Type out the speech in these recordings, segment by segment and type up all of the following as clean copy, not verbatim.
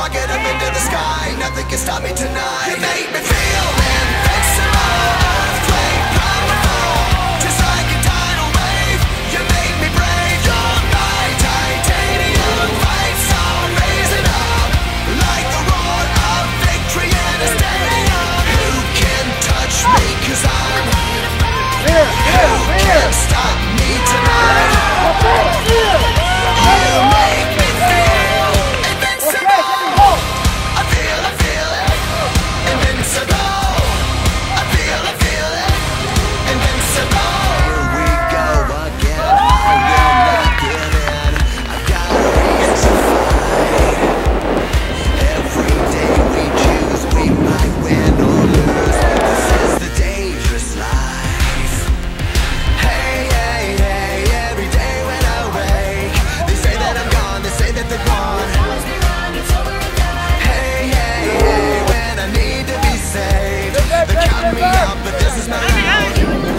rocket up into the sky. Nothing can stop me tonight. You make me feel invincible, earthquake powerful, just like a tidal wave. You make me brave. You're my titanium fight song, raising up like the roar of victory in a stadium. Who can touch me? 'Cause I'm who can stop me tonight? You make me feel invincible. I feel it, invincible. I feel it, invincible. Here we go again. I will not give in. I've got a reason to fight. Every day we choose, we might win or lose. This is the dangerous life. Hey, hey, hey, every day when I wake, they say that I'm gone, they say that they're gone. Hey, hey, hey, when I need to be saved, they're counting me out, but this is my round.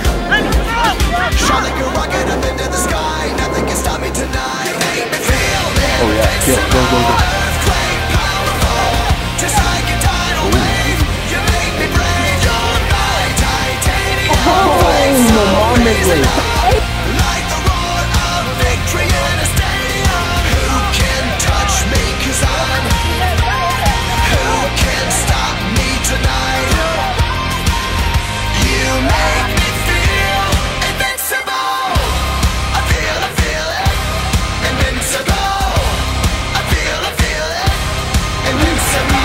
Shot like a rocket up into the sky. Nothing can stop me tonight. You make me feel invincible, earthquake powerful, just like a tidal wave. You make me brave. You're my titanium fight song, raising up like the roar of victory in a stadium. Who can touch me? 'Cause I'm who can stop me tonight? You make me feel invincible. I feel it, invincible. I feel it, invincible.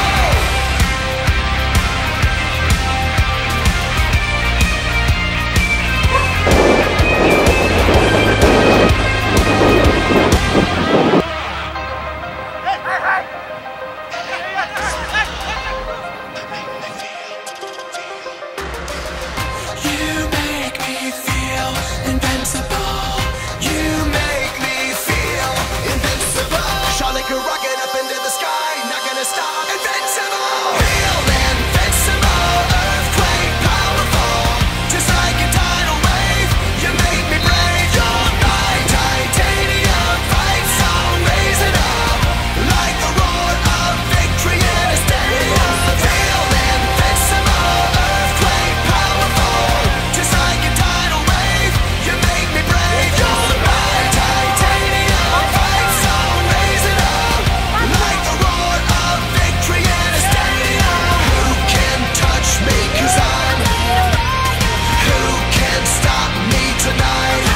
You make me feel invincible. You make me feel invincible. Shot like a rocket up into the sky, not gonna stop. Invincible. Feel invincible, earthquake powerful, just like a tidal wave. You make me brave. You're my titanium fight song, raising up like the roar of victory in a stadium. Feel invincible, earthquake powerful, just like a tidal wave. You make me brave. You're my titanium fight song, raising up like the roar of victory in a stadium. Who can touch me? 'Cause I'm who can stop me tonight?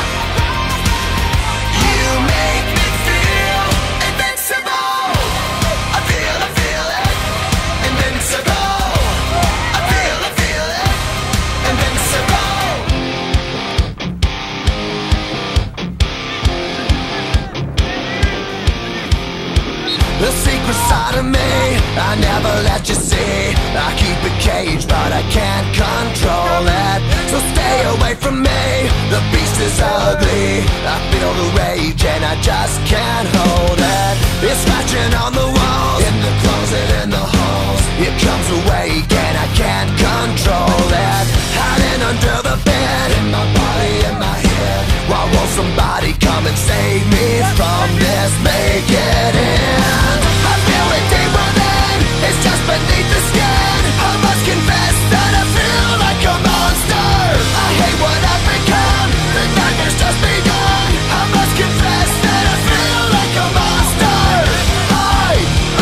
You make me feel invincible. I feel it, invincible. I feel it, invincible. The secret side of me, I never let you see. I keep it caged, but I can't control it. So stay away from me, the beast is ugly. I feel the rage and I just can't hold it. It's scratching on the walls, in the closet, in the halls. It comes awake and I can't control it. Hiding under the bed, in my body, in my head. Why won't somebody come and save me from this? Make it end. I feel it deep within, it's just beneath the skin. I must confess that I feel like a monster. I hate what I've become, the nightmare's just begun. I must confess that I feel like a monster. I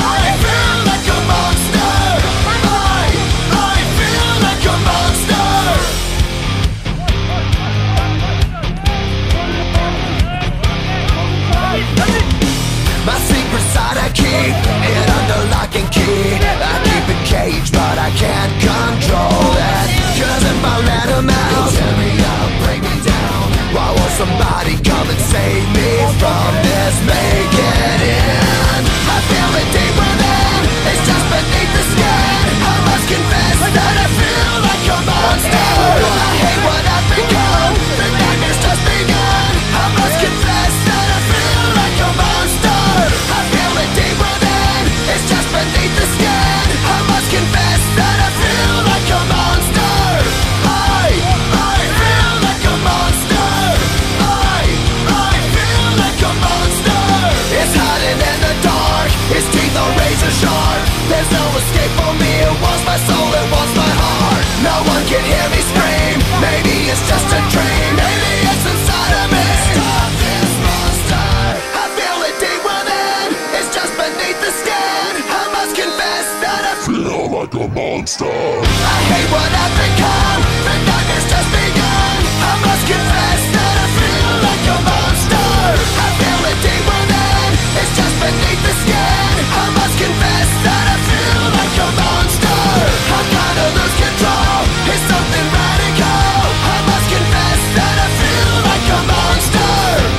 monster. I hate what I've become, the nightmare's just begun. I must confess that I feel like a monster. I feel it deep within, it's just beneath the skin. I must confess that I feel like a monster. I'm trying to lose control, it's something radical. I must confess that I feel like a monster.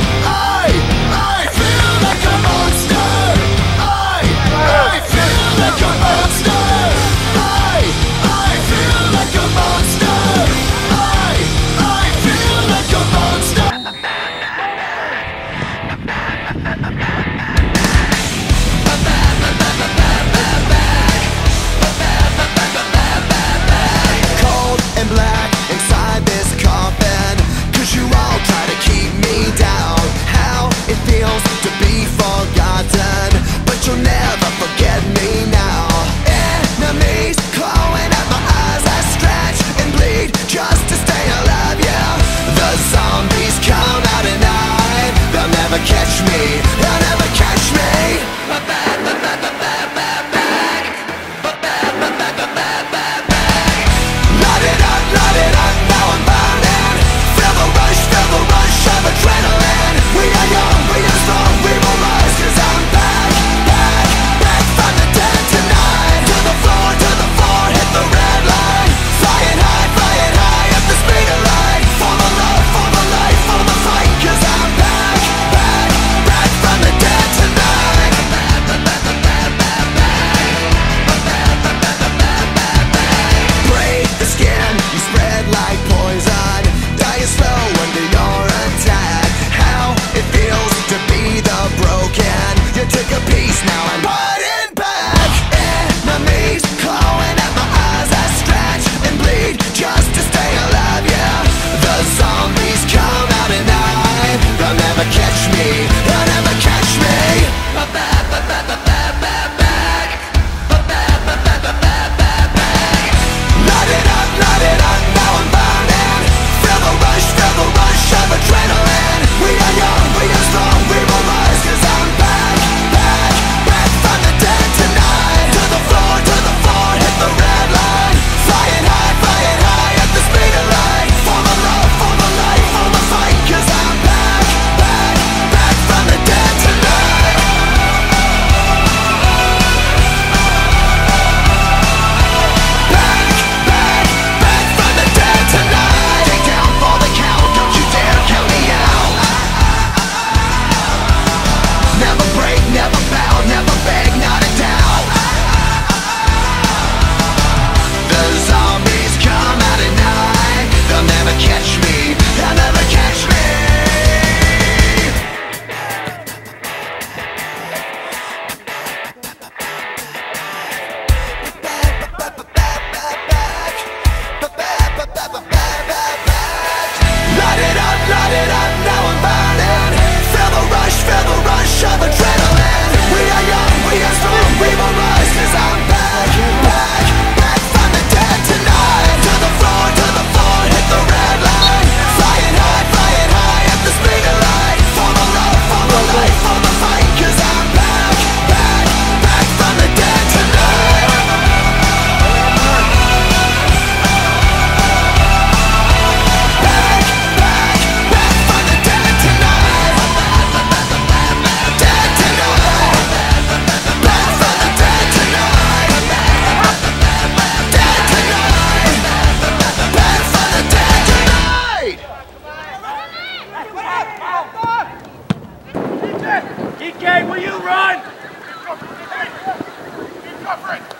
I feel like a monster. I feel like a monster. I feel like a monster. I feel like a monster. Cold and black inside this coffin, 'cause you all try to keep me down. How it feels to be forgotten, but you'll never forget me now. Enemies clawing at my eyes, I scratch and bleed just to stay alive, yeah. The zombies come out at night, they'll never catch me, they'll never catch me. Light it up, now I'm burning. Feel the rush of adrenaline. We are young, we are strong, we will rise, 'cause I'm back from the dead tonight. To the floor, hit the red line. Flying high at the speed of light. For the love, for the life, for the fight, 'cause I'm back from the dead tonight. Break the skin, you spread like poison. Dying slow under your attack. How it feels to be the broken. You took a piece, now I'm putting back. Enemies clawing at my eyes, I scratch and bleed just to stay alive, yeah. The zombies come out at night, they'll never catch me, they'll never catch me. Light it up, now I'm burning. Feel the rush of adrenaline. We are young, we are strong, we will rise, 'cause I'm back from the dead tonight. To the floor, hit the red line. Flying high at the speed of light. For the love, for the life, for the fight, 'cause I'm back from the dead tonight. Back from the dead tonight. Take down for the count, don't you dare count me out. Never break, never bow, never beg, not a doubt. The zombies come out at night, they'll never catch me, they'll never catch me. Light it up, now I'm burning. Feel the rush of adrenaline. We are young, we are strong, we will rise, 'cause I'm back from the dead tonight. To the floor, hit the red line. Flying high at the speed of light. For the love, for the life, for the fight, 'cause I'm back from the dead tonight. Back from the dead tonight. Dead tonight. Back from the dead tonight. Dead tonight. Back from the dead tonight. DK, will you run? Keep covering.